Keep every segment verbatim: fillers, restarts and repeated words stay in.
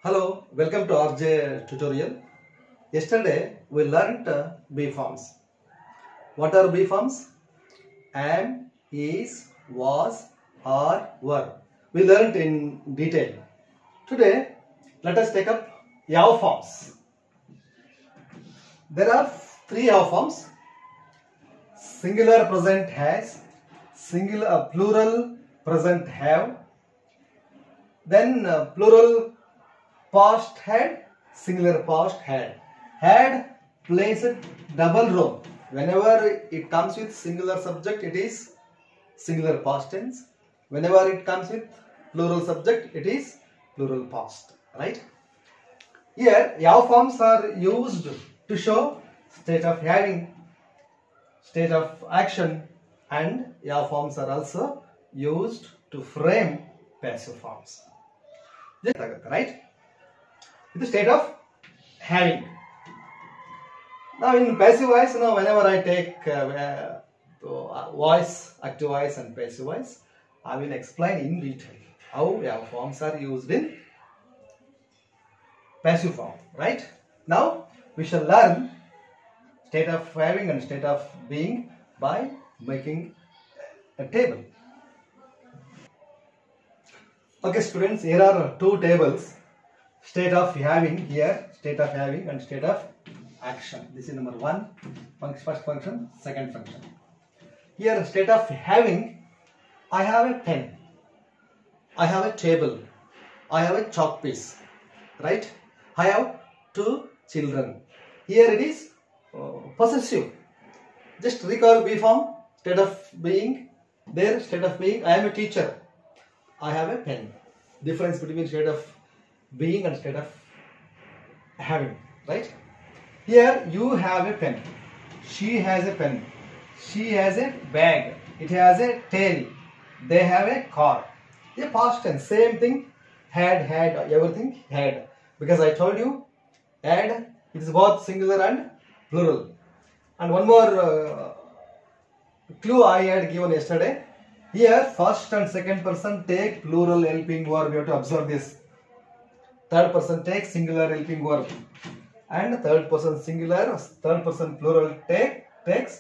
Hello, welcome to R J tutorial. Yesterday we learnt uh, B forms. What are B forms? Am, is, was, are, were. We learnt in detail. Today let us take up have forms. There are three have forms. Singular present has, singular uh, plural present have, then uh, plural past had, singular past had. Had plays a double role. Whenever it comes with singular subject, it is singular past tense. Whenever it comes with plural subject, it is plural past. Right? Here, have forms are used to show state of having, state of action, and have forms are also used to frame passive forms. Right? The state of having. Now in passive voice, you know, whenever I take uh, uh, voice, active voice and passive voice, I will explain in detail how have forms are used in passive form. Right? Now we shall learn state of having and state of being by making a table. Okay students, here are two tables. State of having here, state of having and state of action. This is number one, first function, second function. Here state of having, I have a pen, I have a table, I have a chalk piece, right? I have two children. Here it is uh, possessive. Just recall B form, state of being, there state of being, I am a teacher, I have a pen. Difference between state of being and state of having, right? Here you have a pen, she has a pen, she has a bag, it has a tail, they have a car. A past tense, same thing, had, had, everything had. Because I told you, had, it is both singular and plural. And one more uh, clue I had given yesterday. Here first and second person take plural helping verb. You have to observe this. Third person takes singular helping verb, and third person singular, third person plural take takes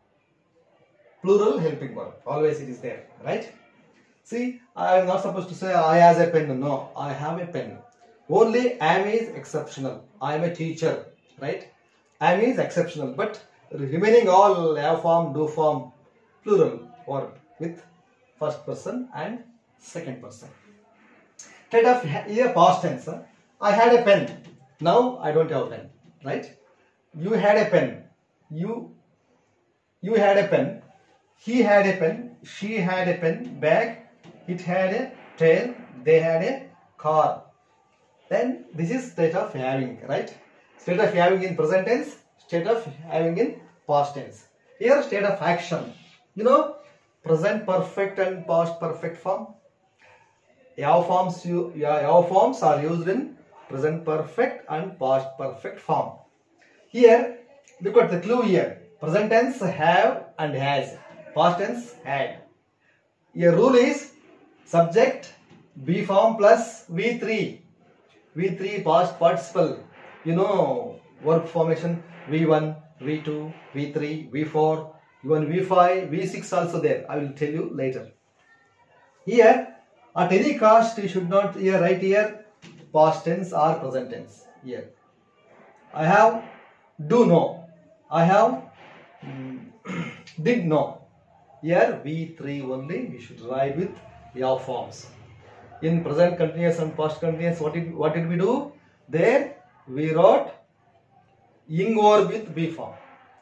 plural helping verb. Always it is there, right? See, I am not supposed to say I has a pen. No, I have a pen. Only am is exceptional. I am a teacher, right? Am is exceptional, but remaining all have form, do form, plural verb with first person and second person. State of here past tense. I had a pen. Now I don't have a pen. Right? You had a pen. You you had a pen. He had a pen. She had a pen. Bag. It had a tail. They had a car. Then this is state of having. Right? State of having in present tense. State of having in past tense. Here state of action. You know, present perfect and past perfect form. Have forms, you, have forms are used in present perfect and past perfect form. Here, look at the clue here. Present tense have and has. Past tense had. Your rule is subject B form plus V three. V three past participle. You know verb formation V one, V two, V three, V four, even V five, V six also there. I will tell you later. Here, at any cost, you should not here write here past tense or present tense. Here, I have do know. I have mm, did know. Here V three only we should write with have forms. In present continuous and past continuous, what did what did we do? There we wrote ing verb with B form.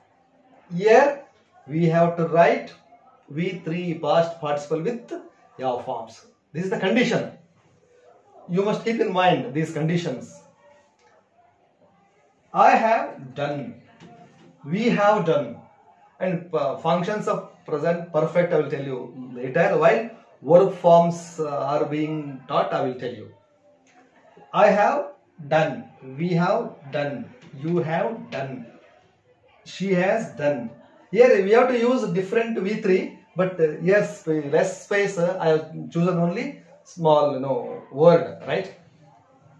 Here we have to write V three past participle with have forms. This is the condition. You must keep in mind these conditions. I have done. We have done. And uh, functions of present perfect I will tell you later. While verb forms uh, are being taught, I will tell you. I have done. We have done. You have done. She has done. Here we have to use different V three. But uh, yes, less space. Uh, I have chosen only small, you know, word, right?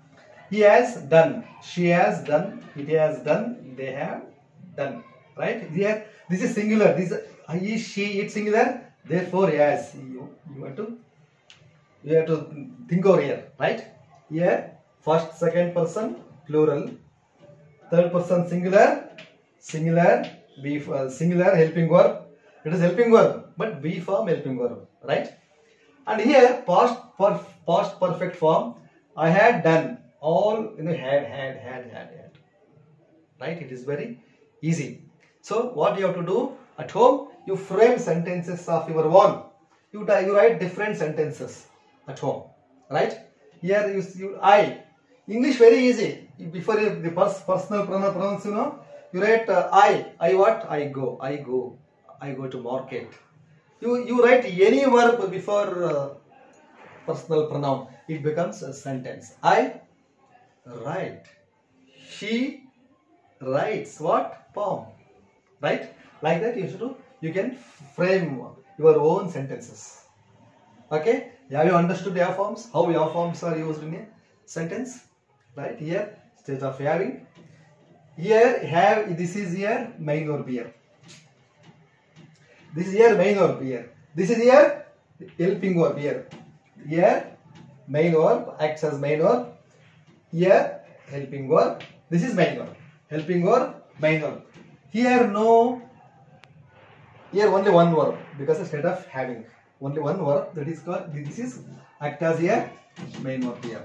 He has done, she has done, it has done, they have done. Right? Here, this is singular. This is he, she, it singular. Therefore, yes, you, you have to you have to think over here. Right? Here, first, second person plural, third person singular, singular, be uh, singular helping verb. It is helping verb, but be form helping verb. Right? And here, past per, past perfect form. I had done. All you know, had, had, had, had, had. Right? It is very easy. So what you have to do at home, you frame sentences of your own. You, you write different sentences at home. Right? Here you, you I. English very easy. Before you, the pers personal pronouns, you know, you write uh, I. I what? I go. I go. I go to market. You, you write any verb before uh, personal pronoun. It becomes a sentence. I write. She writes what? Poem. Right? Like that you should do. You can frame your own sentences. Okay? Have you understood your forms? How your forms are used in a sentence? Right? Here, state of having. Here, have, this is here, main verb here. This is here, main verb here. This is here, helping verb here. Here, main verb acts as main verb. Here, helping verb. This is main verb. Helping verb, main verb. Here, no. Here, only one verb because instead of having only one verb, that is called, this is act as here, main verb here.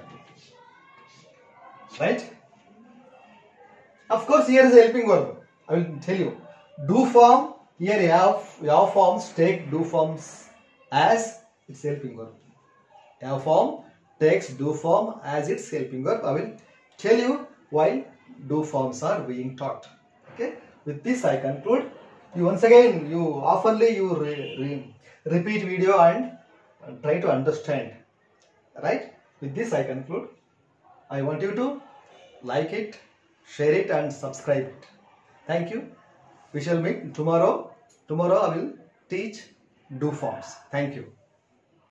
Right? Of course, here is a helping verb. I will tell you. Do form. Here, you have, you have forms. Take do forms as its helping verb. You have form takes do form as its helping verb. I will tell you why do forms are being taught. Okay. With this, I conclude. You once again, you oftenly you re, re, repeat video and try to understand. Right? With this, I conclude. I want you to like it, share it and subscribe it. Thank you. We shall meet tomorrow. Tomorrow I will teach do forms. Thank you.